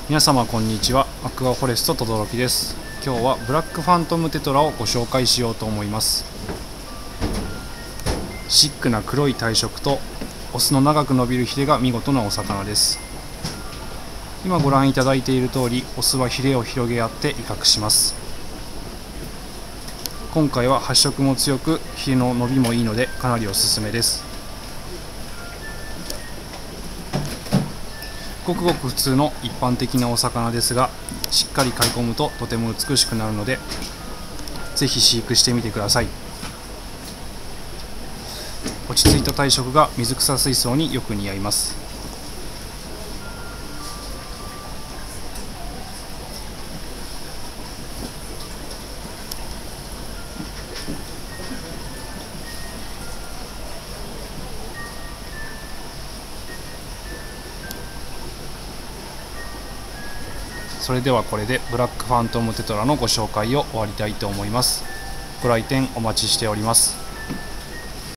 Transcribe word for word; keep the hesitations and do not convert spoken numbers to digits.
皆様こんにちは。アクアフォレスト轟です。今日はブラックファントムテトラをご紹介しようと思います。シックな黒い体色とオスの長く伸びるヒレが見事なお魚です。今ご覧いただいている通り、オスはヒレを広げ合って威嚇します。今回は発色も強くヒレの伸びもいいのでかなりおすすめです。ごくごく普通の一般的なお魚ですが、しっかり飼い込むととても美しくなるので、ぜひ飼育してみてください。落ち着いた体色が水草水槽によく似合います。それではこれでブラックファントムテトラのご紹介を終わりたいと思います。ご来店お待ちしております。